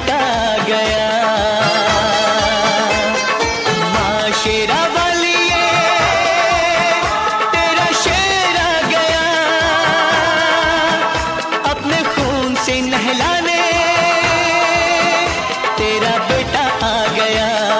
बेटा आ गया। माँ शेरा वाली तेरा शेर आ गया, अपने खून से नहलाने तेरा बेटा आ गया।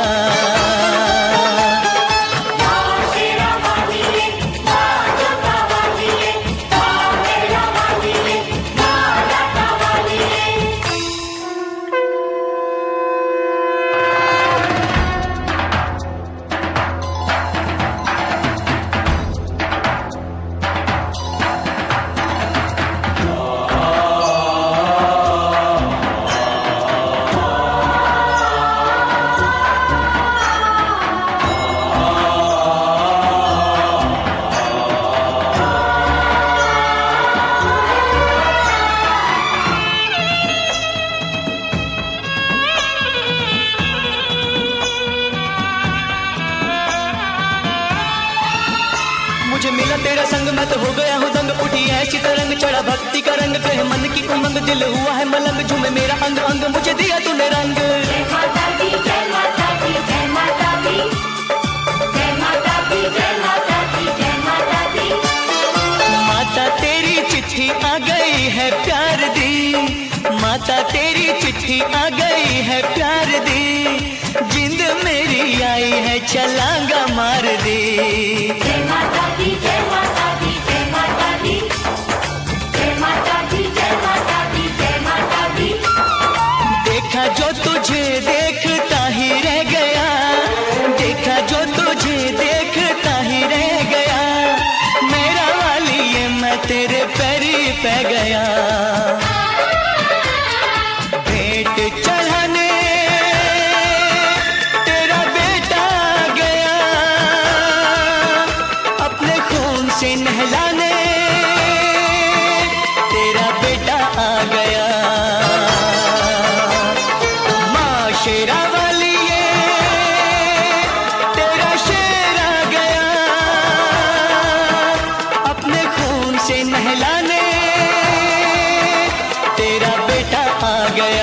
मुझे मिला तेरा संग, मैं तो हो गया हूँ दंग, उठी ऐसी तरंग, चढ़ा भक्ति का रंग, कहे मन की उमंग, दिल हुआ है मलंग, झूमे मेरा अंग अंग, मुझे दिया तूने रंग। जय माता दी, जय माता दी, जय माता दी, जय माता दी, जय माता दी, जय माता दी। माता तेरी चिट्ठी आ गई है प्यार दी, माता तेरी चिट्ठी आ गई है प्यार दी, जिंद मेरी आई है छलांगा मार दी। जय माता दी, जय माता दी, जय माता दी, जय माता दी, जय माता दी, जय माता दी। देखा जो तुझे देखता ही रह गया, देखा जो तुझे देखता ही रह गया, मेरा वाली ये मैं तेरे पैरी पे गया। भेंट चढ़ाने तेरा बेटा आ गया, अपने खून से नहलाने तेरा बेटा आ गया। माँ शेरा वाली तेरा शेर आ गया, अपने खून से नहलाने तेरा बेटा आ गया।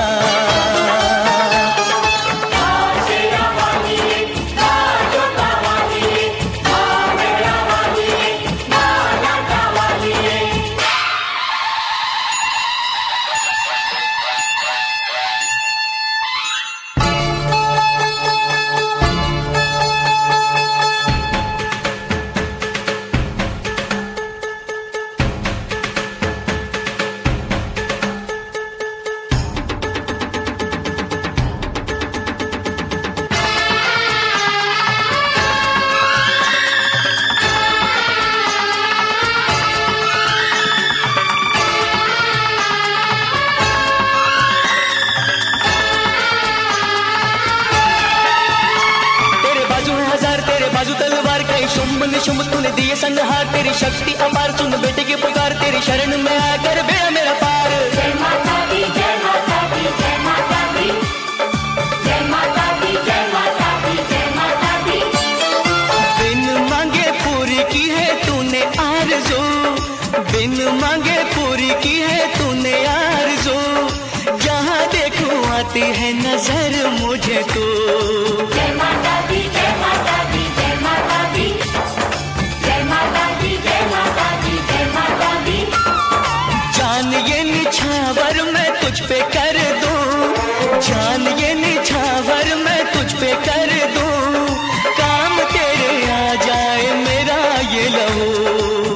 बाजू तलवार कई शुंभ निशुंभ तूने दिए संहार, तेरी शक्ति अपार, सुन बेटे की पुकार, तेरी शरण में आकर बेड़ा मेरा पार। जय माता दी, जय माता दी, जय माता दी, जय माता दी, जय माता दी, जय माता दी। बिन मांगे पूरी की है तूने आरज़ू, बिन मांगे पूरी की है तूने आरज़ू, जहाँ देखूं आती है नजर मुझे तू। जय माता दी, जय माता दी, जय माता दी, जय माता दी, जय माता दी, जय माता दी। जान ये निछावर मैं तुझ पे कर दूं, जान ये निछावर मैं तुझ पे कर दूं, काम तेरे आ जाए मेरा ये लहू।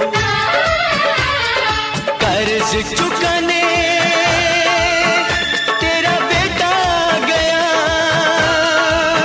कर्ज चुकाने तेरा बेटा आ गया,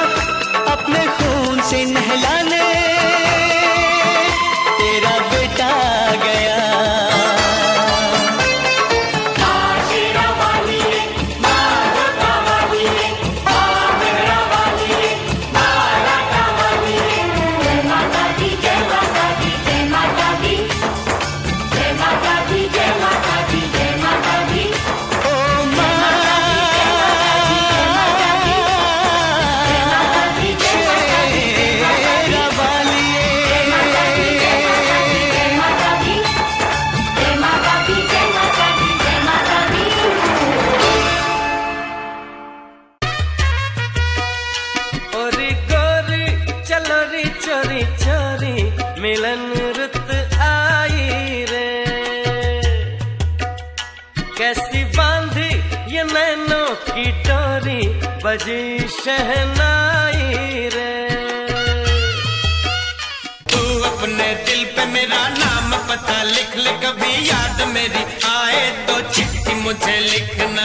चोरी चोरी मिलन रुत आई रे, कैसी बांधी ये नैनों की डोरी, बजी शहनाई रे। तू अपने दिल पे मेरा नाम पता लिख ले, कभी याद मेरी आए तो चिट्ठी मुझे लिखना।